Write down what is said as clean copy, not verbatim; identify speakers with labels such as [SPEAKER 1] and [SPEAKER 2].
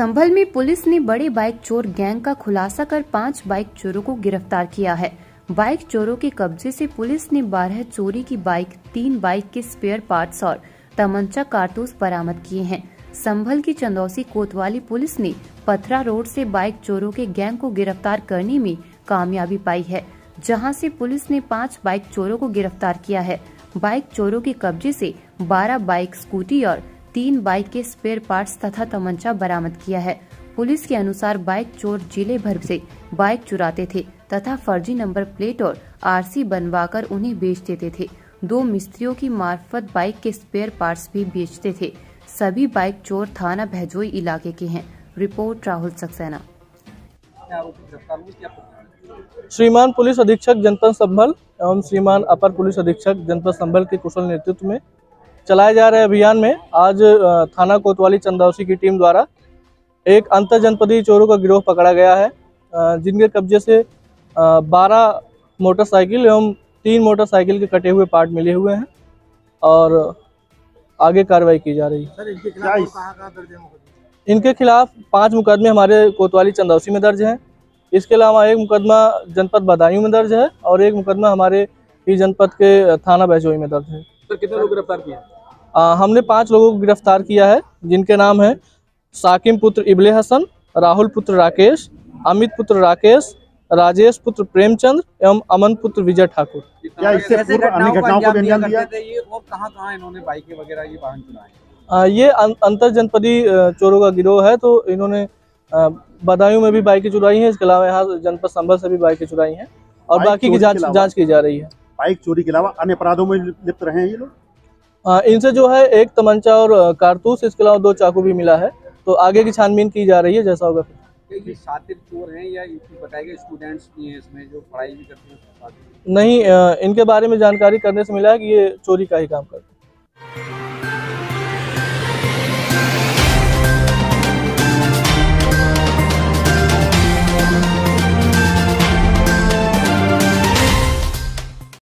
[SPEAKER 1] संभल में पुलिस ने बड़े बाइक चोर गैंग का खुलासा कर 5 बाइक चोरों को गिरफ्तार किया है। बाइक चोरों के कब्जे से पुलिस ने 12 चोरी की बाइक, 3 बाइक के स्पेयर पार्ट्स और तमंचा कारतूस बरामद किए हैं। संभल की चंदौसी कोतवाली पुलिस ने पथरा रोड से बाइक चोरों के गैंग को गिरफ्तार करने में कामयाबी पाई है, जहां से पुलिस ने 5 बाइक चोरों को गिरफ्तार किया है। बाइक चोरों के कब्जे से 12 बाइक, स्कूटी और 3 बाइक के स्पेयर पार्ट्स तथा तमंचा बरामद किया है। पुलिस के अनुसार बाइक चोर जिले भर से बाइक चुराते थे तथा फर्जी नंबर प्लेट और आरसी बनवाकर उन्हें बेच देते थे। 2 मिस्त्रियों की मार्फत बाइक के स्पेयर पार्ट्स भी बेचते थे। सभी बाइक चोर थाना बहजोई इलाके के हैं। रिपोर्ट राहुल सक्सेना।
[SPEAKER 2] श्रीमान पुलिस अधीक्षक जनपद संभल एवं श्रीमान अपर पुलिस अधीक्षक जनपद संभल के कुशल नेतृत्व में चलाए जा रहे अभियान में आज थाना कोतवाली चंदौसी की टीम द्वारा एक अंतर जनपदीय चोरों का गिरोह पकड़ा गया है, जिनके कब्जे से 12 मोटरसाइकिल एवं 3 मोटरसाइकिल के कटे हुए पार्ट मिले हुए हैं और आगे कार्रवाई की जा रही है। इनके खिलाफ 5 मुकदमे हमारे कोतवाली चंदौसी में दर्ज हैं। इसके अलावा एक मुकदमा जनपद बदायूं में दर्ज है और एक मुकदमा हमारे ही जनपद के थाना बहजोई में दर्ज है।
[SPEAKER 3] सर, कितने लोग गिरफ्तार किए?
[SPEAKER 2] हमने 5 लोगों को गिरफ्तार किया है, जिनके नाम है साकिम पुत्र इबले हसन, राहुल पुत्र राकेश, अमित पुत्र राकेश, राजेश पुत्र प्रेमचंद एवं अमन पुत्र विजय ठाकुर।
[SPEAKER 3] क्या इससे पूर्व अन्य घटनाओं को अंजाम दिया थे ये, और कहां इन्होंने बाइकें वगैरह ये वाहन चुराए?
[SPEAKER 2] ये अंतर जनपदीय चोरों का गिरोह है, तो इन्होंने बदायूं में भी बाइकें चुराई हैं। इसके अलावा यहाँ जनपद संभल से भी बाइकें चुराई हैं और बाकी की जांच की जा रही है।
[SPEAKER 3] बाइक चोरी के अलावा अन्य अपराधों में लिप्त रहे हैं ये लोग?
[SPEAKER 2] इनसे जो है एक तमंचा और कारतूस, इसके अलावा 2 चाकू भी मिला है, तो आगे की छानबीन की जा रही है जैसा होगा।
[SPEAKER 3] ये शातिर चोर हैं या बताए गए स्टूडेंट्स भी हैं इसमें जो पढ़ाई भी करते हैं?
[SPEAKER 2] नहीं, इनके बारे में जानकारी करने से मिला है कि ये चोरी का ही काम करते हैं।